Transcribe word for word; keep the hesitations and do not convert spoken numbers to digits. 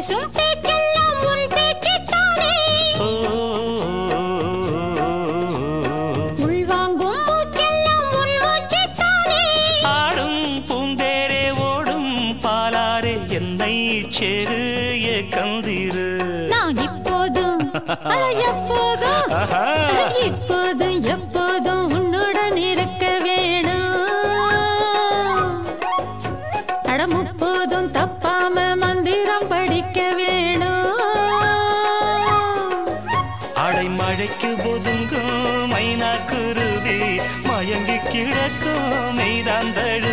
பேசும் பேச்செல்லாம் உன் பேச்சுத்தானே உள்வாங்கும் மூச்செல்லாம் உன் மூச்சுத்தானே ஆடும் பூந்தேரே ஓடும் பாலாரே என்னை சேரு கந்திரு நான் இப்போதும் அட எப்போதும் இப்போதும் எப்போதும் உன்னுடன் இருக்க வேணும் அட முப்போதும் தப்பாம மந்திரம் படிக்க வேணும் அடை மழைக்கு ஒதுங்கும் மைனா குருவி மயங்கி கிடக்கும் மெய்தான் தழு